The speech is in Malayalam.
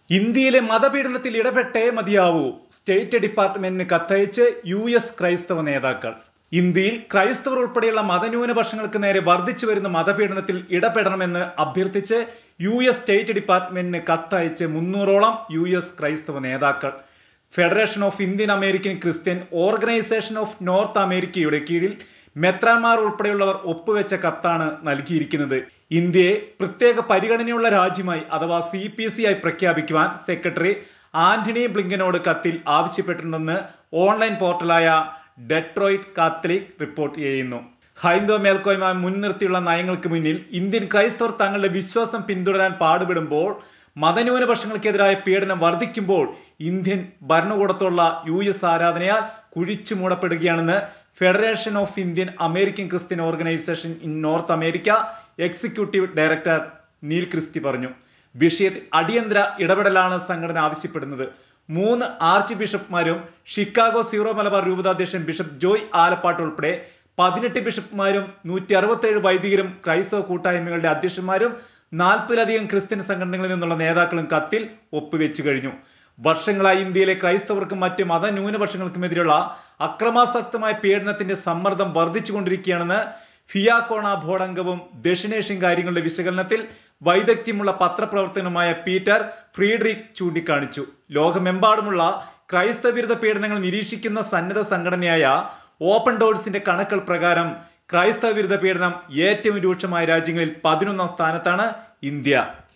ഇന്ത്യയിലെ മതപീഡനത്തിൽ ഇടപെട്ടേ മതിയാവൂ. സ്റ്റേറ്റ് ഡിപ്പാർട്ട്മെന്റിന് കത്തയച്ച് US ക്രൈസ്തവ നേതാക്കൾ. ഇന്ത്യയിൽ ക്രൈസ്തവർ ഉൾപ്പെടെയുള്ള മതന്യൂനപക്ഷങ്ങൾക്ക് നേരെ വർദ്ധിച്ചു വരുന്ന മതപീഡനത്തിൽ ഇടപെടണമെന്ന് അഭ്യർത്ഥിച്ച് US സ്റ്റേറ്റ് ഡിപ്പാർട്ട്മെന്റിന് കത്തയച്ച് 300ഓളം US ക്രൈസ്തവ നേതാക്കൾ. Federation of Indian American Christian organisation of North അമേരിക്കയുടെ കീഴിൽ മെത്രാന്മാർ ഉൾപ്പെടെയുള്ളവർ ഒപ്പുവെച്ച കത്താണ് നൽകിയിരിക്കുന്നത്. ഇന്ത്യയെ പ്രത്യേക പരിഗണനയുള്ള രാജ്യമായി അഥവാ CPC ആയി പ്രഖ്യാപിക്കുവാൻ സെക്രട്ടറി ആന്റണി ബ്ലിങ്കനോട് കത്തിൽ ആവശ്യപ്പെട്ടിട്ടുണ്ടെന്ന് ഓൺലൈൻ പോർട്ടലായ ഡെട്രോയിറ്റ് കാത്തലിക് റിപ്പോർട്ട് ചെയ്യുന്നു. ഹൈന്ദവ മേൽക്കോയ്മ മുൻനിർത്തിയുള്ള നയങ്ങൾക്ക് മുന്നിൽ ഇന്ത്യൻ ക്രൈസ്തവർ തങ്ങളുടെ വിശ്വാസം പിന്തുടരാൻ പാടുപെടുമ്പോൾ, മതന്യൂനപക്ഷങ്ങൾക്കെതിരായ പീഡനം വർദ്ധിക്കുമ്പോൾ ഇന്ത്യൻ ഭരണകൂടത്തോടുള്ള US ആരാധനയാൽ കുഴിച്ചു മൂടപ്പെടുകയാണെന്ന് federation of Indian American Christian organisation in North America executive director Neil Christie പറഞ്ഞു. വിഷയത്തിൽ അടിയന്തര ഇടപെടലാണ് സംഘടന ആവശ്യപ്പെടുന്നത്. 3 ആർച്ച് ബിഷപ്പ്മാരും ഷിക്കാഗോ സീറോ മലബാർ രൂപതാധ്യക്ഷൻ ബിഷപ്പ് ജോയ് ആലപ്പാട്ട് ഉൾപ്പെടെ 18 ബിഷപ്പ്മാരും 167 വൈദികരും ക്രൈസ്തവ കൂട്ടായ്മകളുടെ അധ്യക്ഷന്മാരും 40-ലധികം ക്രിസ്ത്യൻ സംഘടനകളിൽ നിന്നുള്ള നേതാക്കളും കത്തിൽ ഒപ്പുവെച്ചു കഴിഞ്ഞു. വർഷങ്ങളായി ഇന്ത്യയിലെ ക്രൈസ്തവർക്കും മറ്റ് മതന്യൂനപക്ഷങ്ങൾക്കുമെതിരെയുള്ള അക്രമാസക്തമായ പീഡനത്തിന്റെ സമ്മർദ്ദം വർദ്ധിച്ചുകൊണ്ടിരിക്കുകയാണെന്ന് ഫിയാക്കോണ ബോർഡ് അംഗവും ദക്ഷിണേഷ്യൻ കാര്യങ്ങളുടെ വിശകലനത്തിൽ വൈദഗ്ധ്യമുള്ള പത്രപ്രവർത്തകനുമായ പീറ്റർ ഫ്രീഡറിക് ചൂണ്ടിക്കാണിച്ചു. ലോകമെമ്പാടുമുള്ള ക്രൈസ്തവ വിരുദ്ധ പീഡനങ്ങൾ നിരീക്ഷിക്കുന്ന സന്നദ്ധ സംഘടനയായ ഓപ്പൺ ഡോഴ്സിന്റെ കണക്കുകൾ പ്രകാരം ക്രൈസ്തവ വിരുദ്ധ പീഡനം ഏറ്റവും രൂക്ഷമായ രാജ്യങ്ങളിൽ 11ാം സ്ഥാനത്താണ് ഇന്ത്യ.